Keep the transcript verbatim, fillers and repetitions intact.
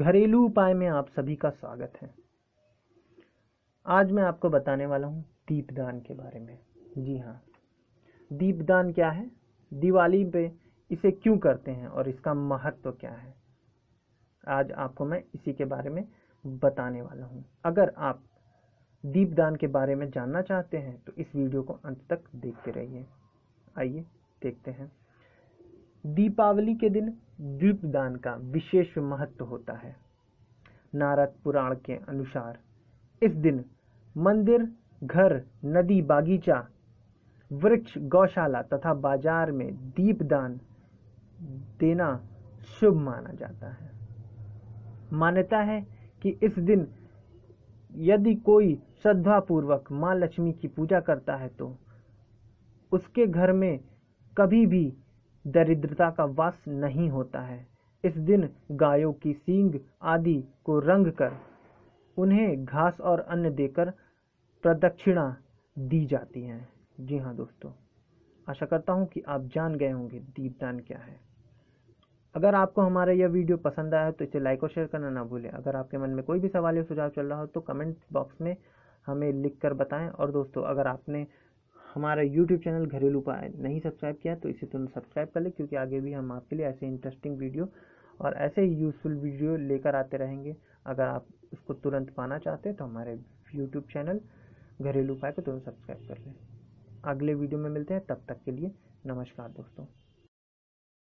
घरेलू उपाय में आप सभी का स्वागत है। आज मैं आपको बताने वाला हूँ दीपदान के बारे में। जी हाँ, दीपदान क्या है, दिवाली पे इसे क्यों करते हैं और इसका महत्व क्या है, आज आपको मैं इसी के बारे में बताने वाला हूँ। अगर आप दीपदान के बारे में जानना चाहते हैं तो इस वीडियो को अंत तक देखते रहिए। आइए देखते हैं। दीपावली के दिन दीपदान का विशेष महत्व होता है। नारद पुराण के अनुसार इस दिन मंदिर, घर, नदी, बागीचा, वृक्ष, गौशाला तथा बाजार में दीपदान देना शुभ माना जाता है। मान्यता है कि इस दिन यदि कोई श्रद्धापूर्वक मां लक्ष्मी की पूजा करता है तो उसके घर में कभी भी दरिद्रता का वास नहीं होता है। इस दिन गायों की सींग आदि को रंग कर उन्हें घास और अन्न देकर प्रदक्षिणा दी जाती है। जी हाँ दोस्तों, आशा करता हूँ कि आप जान गए होंगे दीपदान क्या है। अगर आपको हमारा यह वीडियो पसंद आया तो इसे लाइक और शेयर करना ना भूलें। अगर आपके मन में कोई भी सवाल या सुझाव चल रहा हो तो कमेंट बॉक्स में हमें लिख कर बताएं। और दोस्तों, अगर आपने हमारा यूट्यूब चैनल घरेलू उपाय नहीं सब्सक्राइब किया तो इसे तुरंत सब्सक्राइब कर लें, क्योंकि आगे भी हम आपके लिए ऐसे इंटरेस्टिंग वीडियो और ऐसे ही यूजफुल वीडियो लेकर आते रहेंगे। अगर आप उसको तुरंत पाना चाहते हैं तो हमारे यूट्यूब चैनल घरेलू उपाय को तुरंत सब्सक्राइब कर लें। अगले वीडियो में मिलते हैं, तब तक के लिए नमस्कार दोस्तों।